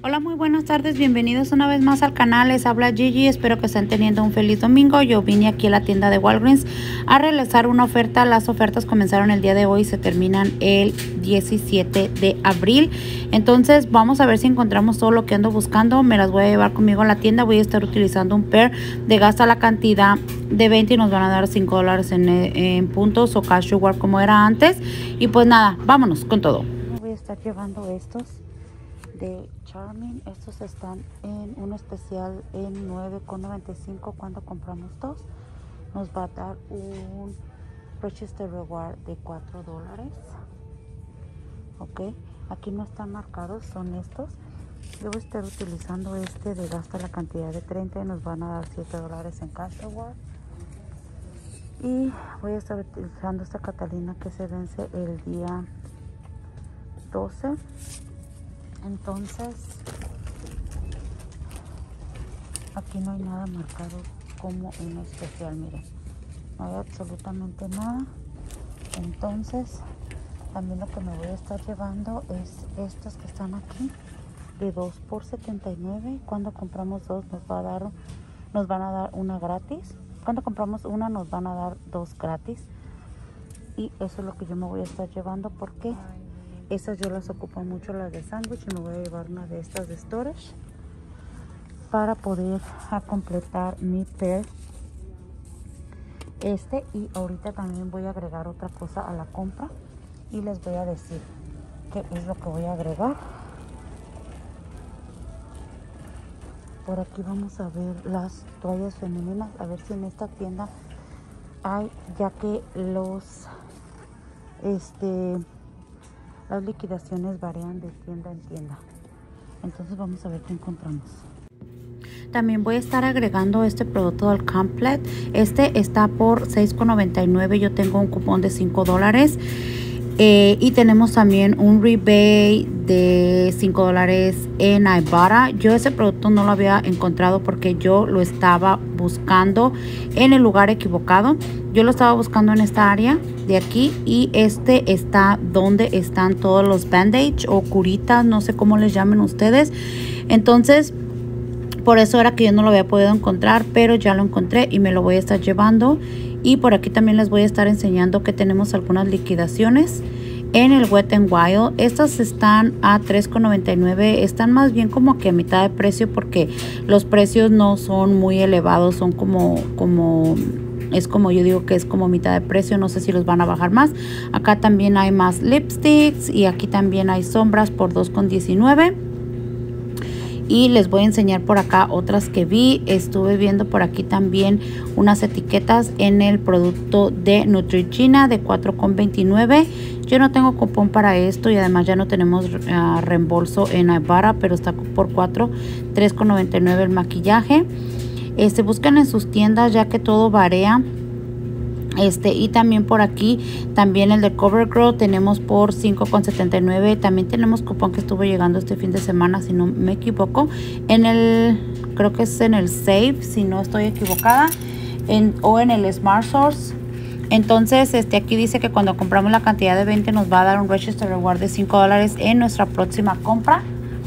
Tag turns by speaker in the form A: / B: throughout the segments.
A: Hola, muy buenas tardes, bienvenidos una vez más al canal, les habla Gigi, espero que estén teniendo un feliz domingo. Yo vine aquí a la tienda de Walgreens a realizar una oferta. Las ofertas comenzaron el día de hoy y se terminan el 17 de abril. Entonces vamos a ver si encontramos todo lo que ando buscando. Me las voy a llevar conmigo a la tienda. Voy a estar utilizando un pair de gasta la cantidad de 20 y nos van a dar $5 en puntos o cash reward como era antes. Y pues nada, vámonos con todo. Voy a estar llevando estos de Charmin. Estos están en un especial en $9.95. Cuando compramos dos nos va a dar un Purchase Reward de $4. Ok, aquí no están marcados, son estos. Yo voy a estar utilizando este de gasta la cantidad de 30 y nos van a dar $7 en cash reward. Y voy a estar utilizando esta Catalina que se vence el día 12. Entonces aquí no hay nada marcado como un especial, miren, no hay absolutamente nada. Entonces también lo que me voy a estar llevando es estas que están aquí de 2 por $79. Cuando compramos dos nos van a dar una gratis. Cuando compramos una nos van a dar dos gratis. Y eso es lo que yo me voy a estar llevando porque esas yo las ocupo mucho, las de sándwich, y me voy a llevar una de estas de storage para poder completar mi pair. Y ahorita también voy a agregar otra cosa a la compra y les voy a decir qué es lo que voy a agregar. Por aquí vamos a ver las toallas femeninas, a ver si en esta tienda hay, ya que las liquidaciones varían de tienda en tienda. Entonces vamos a ver qué encontramos. También voy a estar agregando este producto al Complet. Este está por $6.99. Yo tengo un cupón de $5. Y tenemos también un rebate de $5 en Ibarra. Yo ese producto no lo había encontrado porque yo lo estaba buscando en el lugar equivocado. Yo lo estaba buscando en esta área de aquí, y este está donde están todos los bandage o curitas, no sé cómo les llamen ustedes. Entonces por eso era que yo no lo había podido encontrar, pero ya lo encontré y me lo voy a estar llevando. Y por aquí también les voy a estar enseñando que tenemos algunas liquidaciones en el Wet n Wild. Estas están a $3.99. Están más bien como que a mitad de precio porque los precios no son muy elevados. Son es como yo digo que es como mitad de precio. No sé si los van a bajar más. Acá también hay más lipsticks y aquí también hay sombras por $2.19. Y les voy a enseñar por acá otras que vi. Estuve viendo por aquí también unas etiquetas en el producto de Neutrogena de $4.29. Yo no tengo cupón para esto y además ya no tenemos reembolso en Ibarra, pero está por $3.99 el maquillaje. Busquen en sus tiendas ya que todo varía. Y también por aquí también el de CoverGirl tenemos por $5.79. También tenemos cupón que estuvo llegando este fin de semana, si no me equivoco, creo que es en el Save, si no estoy equivocada, o en el Smart Source. Entonces aquí dice que cuando compramos la cantidad de 20 nos va a dar un Register Reward de $5 en nuestra próxima compra.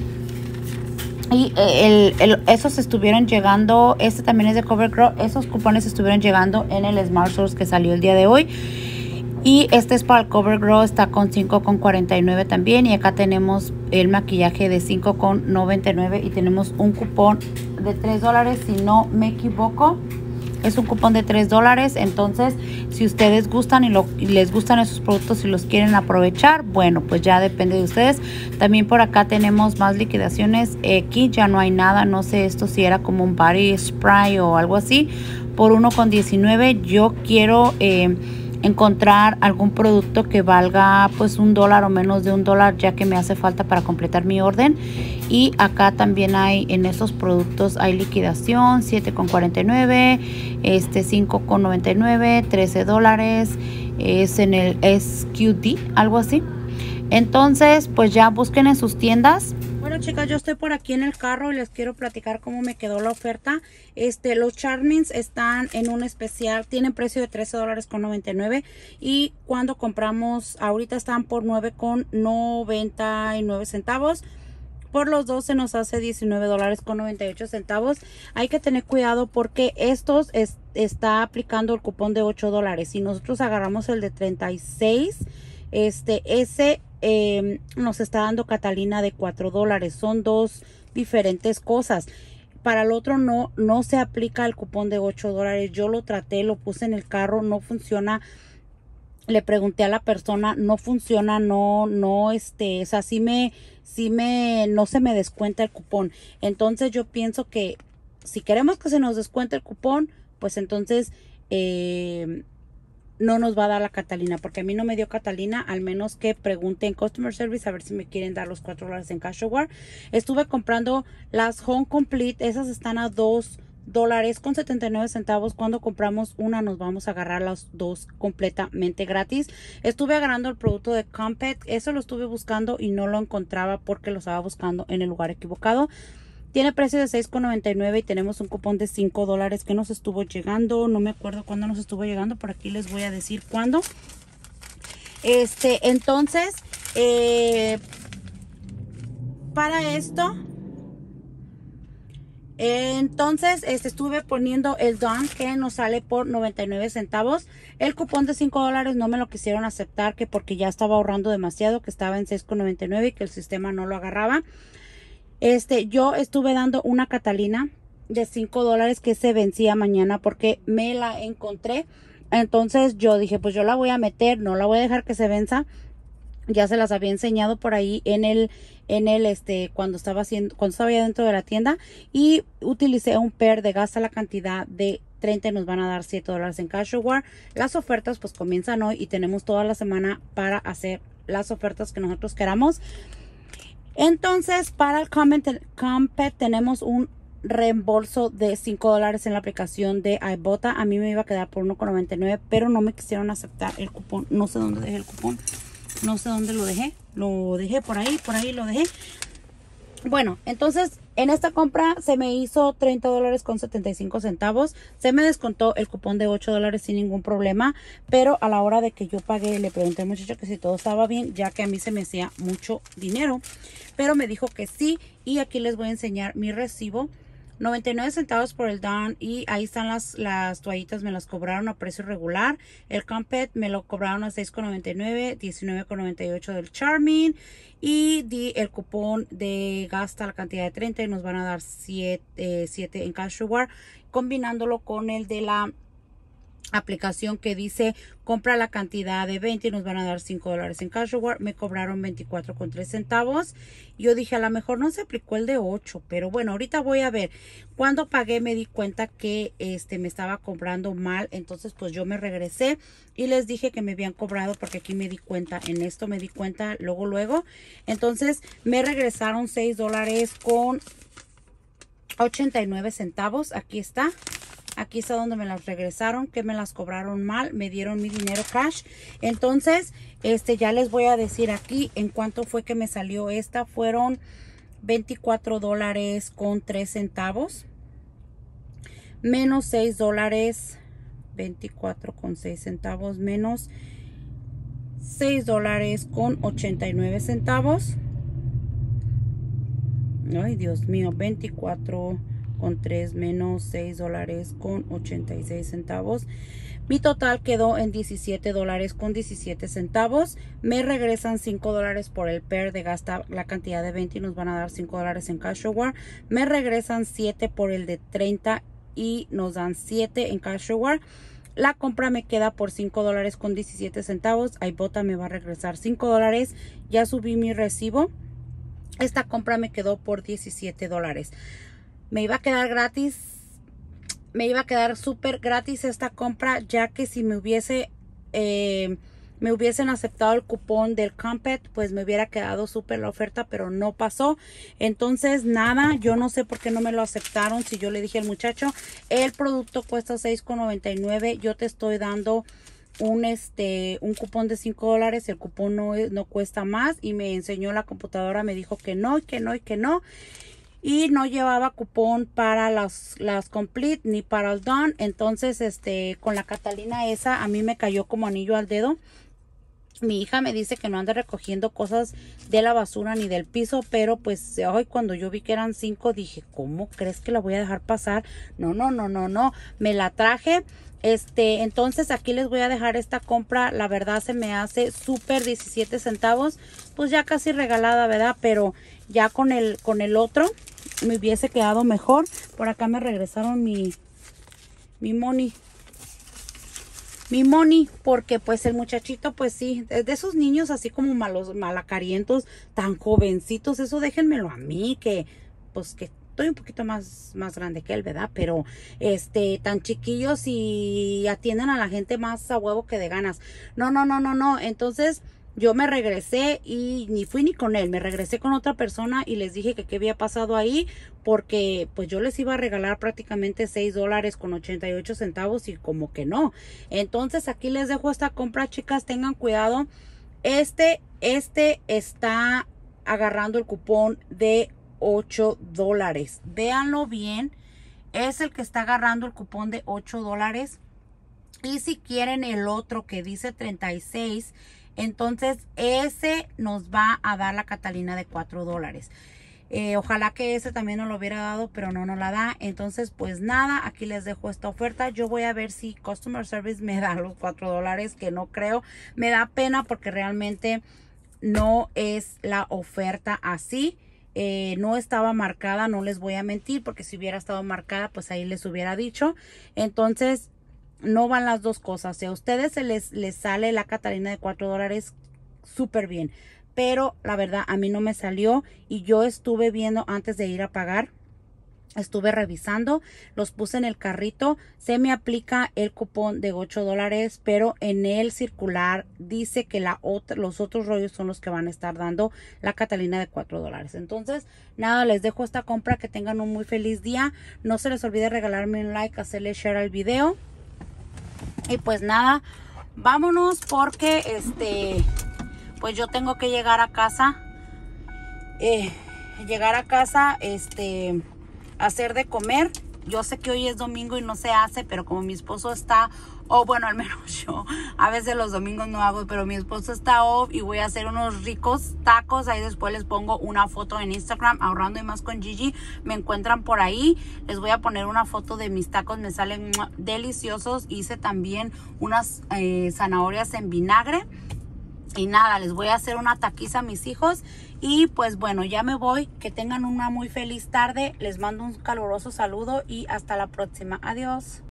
A: Y esos estuvieron llegando, este también es de CoverGirl, esos cupones estuvieron llegando en el Smart Source que salió el día de hoy. Y este es para el CoverGirl, está con $5.49 también. Y acá tenemos el maquillaje de $5.99 y tenemos un cupón de $3, si no me equivoco. Es un cupón de $3. Entonces, si ustedes gustan y les gustan esos productos y los quieren aprovechar, bueno, pues ya depende de ustedes. También por acá tenemos más liquidaciones. Aquí ya no hay nada. No sé esto si era como un body spray o algo así. Por $1.19. Yo quiero encontrar algún producto que valga pues $1 o menos de $1, ya que me hace falta para completar mi orden. Y acá también hay, en estos productos hay liquidación, $7.49, $5.99, $13, es en el SQD, algo así. Entonces pues ya busquen en sus tiendas. Bueno, chicas, yo estoy por aquí en el carro y les quiero platicar cómo me quedó la oferta. Los Charmins están en un especial, tienen precio de $13.99 y cuando compramos, ahorita están por $9.99. Por los dos se nos hace $19.98. Hay que tener cuidado porque estos está aplicando el cupón de $8. Si nosotros agarramos el de 36, ese nos está dando Catalina de $4. Son dos diferentes cosas. Para el otro no se aplica el cupón de $8. Yo lo traté, lo puse en el carro, no funciona. Le pregunté a la persona, no funciona, no, o sea, no se me descuenta el cupón. Entonces yo pienso que si queremos que se nos descuente el cupón, pues entonces no nos va a dar la Catalina, porque a mí no me dio Catalina, al menos que pregunte en Customer Service a ver si me quieren dar los $4 en Cashaware. Estuve comprando las Home Complete, esas están a $2.79. Cuando compramos una nos vamos a agarrar las dos completamente gratis. Estuve agarrando el producto de Compact, eso lo estuve buscando y no lo encontraba porque lo estaba buscando en el lugar equivocado. Tiene precio de $6.99 y tenemos un cupón de $5 que nos estuvo llegando. No me acuerdo cuándo nos estuvo llegando, por aquí les voy a decir cuándo. Entonces, para esto, estuve poniendo el Dawn que nos sale por 99 centavos. El cupón de $5 no me lo quisieron aceptar, que porque ya estaba ahorrando demasiado, que estaba en $6.99 y que el sistema no lo agarraba. Yo estuve dando una Catalina de $5 que se vencía mañana porque me la encontré. Entonces yo dije, pues yo la voy a meter, no la voy a dejar que se venza. Ya se las había enseñado por ahí cuando estaba ya dentro de la tienda, y utilicé un pair de gasta la cantidad de 30 y nos van a dar $7 en Cashaware. Las ofertas pues comienzan hoy y tenemos toda la semana para hacer las ofertas que nosotros queramos. Entonces, para el Compact tenemos un reembolso de $5 en la aplicación de iBota. A mí me iba a quedar por $1.99, pero no me quisieron aceptar el cupón. No sé dónde dejé el cupón. No sé dónde lo dejé. Lo dejé por ahí lo dejé. Bueno, entonces en esta compra se me hizo $30.75. Se me descontó el cupón de $8 sin ningún problema. Pero a la hora de que yo pagué, le pregunté al muchacho que si todo estaba bien, ya que a mí se me hacía mucho dinero. Pero me dijo que sí. Y aquí les voy a enseñar mi recibo. 99 centavos por el Dawn, y ahí están las toallitas, me las cobraron a precio regular. El Compact me lo cobraron a $6.99, $19.98 del Charming, y di el cupón de gasta la cantidad de 30 y nos van a dar 7 en Cashaware, combinándolo con el de la aplicación que dice compra la cantidad de 20 y nos van a dar $5 en Cashaware. Me cobraron 24.3 centavos. Yo dije, a lo mejor no se aplicó el de 8, pero bueno, ahorita voy a ver. Cuando pagué me di cuenta que me estaba cobrando mal, entonces pues yo me regresé y les dije que me habían cobrado, porque aquí me di cuenta, en esto me di cuenta luego. Entonces me regresaron $6 con 89 centavos. Aquí está. Aquí está donde me las regresaron, que me las cobraron mal, me dieron mi dinero cash. Entonces, ya les voy a decir aquí en cuánto fue que me salió esta. Fueron $24 con 3 centavos. Menos $6, 24 con 6 centavos, menos $6 con 89 centavos. Ay, Dios mío, 24 con 3 menos $6 con 86 centavos. Mi total quedó en $17 con 17 centavos. Me regresan $5 por el pair de gasta la cantidad de 20 y nos van a dar $5 en Cashaware. Me regresan 7 por el de 30 y nos dan 7 en Cashaware. La compra me queda por $5 con 17 centavos. iBota me va a regresar $5. Ya subí mi recibo. Esta compra me quedó por $17. Me iba a quedar gratis. Me iba a quedar súper gratis esta compra, ya que si me hubiesen aceptado el cupón del Compact, pues me hubiera quedado súper la oferta, pero no pasó. Entonces nada, yo no sé por qué no me lo aceptaron. Si yo le dije al muchacho, el producto cuesta $6.99, yo te estoy dando un cupón de $5, el cupón no cuesta más, y me enseñó la computadora, me dijo que no, y que no, y que no. Y no llevaba cupón para las Complete ni para el Dawn. Entonces, con la Catalina esa, a mí me cayó como anillo al dedo. Mi hija me dice que no ande recogiendo cosas de la basura ni del piso, pero pues hoy cuando yo vi que eran 5 dije, ¿cómo crees que la voy a dejar pasar? No, no, no, no, no, me la traje. Entonces aquí les voy a dejar esta compra. La verdad se me hace súper 17 centavos, pues ya casi regalada, ¿verdad? Pero ya con el otro me hubiese quedado mejor. Por acá me regresaron mi money. Mi money, porque pues el muchachito, pues sí, es de esos niños así como malacarientos, tan jovencitos, eso déjenmelo a mí, que pues que estoy un poquito más grande que él, ¿verdad? Pero tan chiquillos y atienden a la gente más a huevo que de ganas. No, no, no, no, no. Entonces yo me regresé y ni fui ni con él, me regresé con otra persona y les dije que qué había pasado ahí, porque pues yo les iba a regalar prácticamente $6.88 y como que no. Entonces aquí les dejo esta compra, chicas, tengan cuidado. Este está agarrando el cupón de $8. Véanlo bien, es el que está agarrando el cupón de $8. Y si quieren el otro que dice 36, entonces ese nos va a dar la Catalina de $4. Ojalá que ese también nos lo hubiera dado, pero no nos la da. Entonces pues nada, aquí les dejo esta oferta. Yo voy a ver si Customer Service me da los $4, que no creo. Me da pena porque realmente no es la oferta así. No estaba marcada, no les voy a mentir, porque si hubiera estado marcada pues ahí les hubiera dicho. Entonces no van las dos cosas. Si a ustedes se les sale la Catalina de $4, súper bien. Pero la verdad a mí no me salió y yo estuve viendo antes de ir a pagar. Estuve revisando, los puse en el carrito, se me aplica el cupón de $8, pero en el circular dice que los otros rollos son los que van a estar dando la Catalina de $4. Entonces, nada, les dejo esta compra, que tengan un muy feliz día. No se les olvide regalarme un like, hacerle share al video. Y pues nada, vámonos porque pues yo tengo que llegar a casa. Hacer de comer. Yo sé que hoy es domingo y no se hace, pero como mi esposo está, bueno, al menos yo, a veces los domingos no hago, pero mi esposo está off y voy a hacer unos ricos tacos. Ahí después les pongo una foto en Instagram, Ahorrando y Más con Gigi. Me encuentran por ahí. Les voy a poner una foto de mis tacos, me salen deliciosos. Hice también unas zanahorias en vinagre. Y nada, les voy a hacer una taquiza a mis hijos. Y pues bueno, ya me voy. Que tengan una muy feliz tarde. Les mando un caluroso saludo y hasta la próxima. Adiós.